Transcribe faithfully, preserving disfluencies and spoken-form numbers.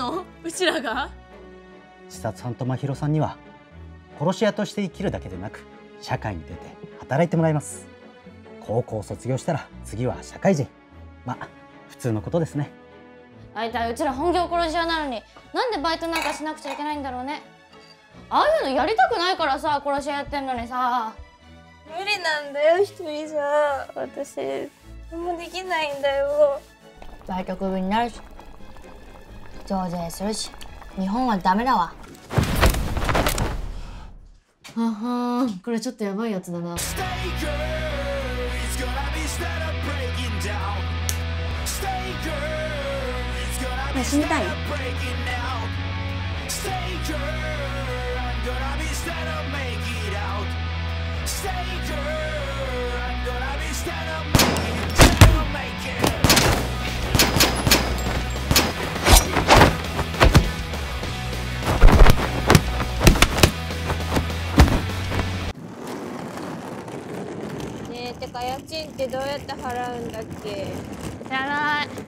の？うちらが？ 千里さんと真宙さんには殺し屋として生きるだけでなく社会に出て働いてもらいます。高校を卒業したら次は社会人。まあ普通のことですね。 大体うちら本業殺し屋なのになんでバイトなんかしなくちゃいけないんだろうね。ああいうのやりたくないからさ、殺し屋やってんのにさ。 無理なんだよ、一人じゃ。私何もできないんだよ。 売却部になるし増税するし、日本はダメだわ。ははー、これちょっとやばいやつだな。 死にたい？ ねえ、てか家賃ってどうやって払うんだっけ？ 知らない。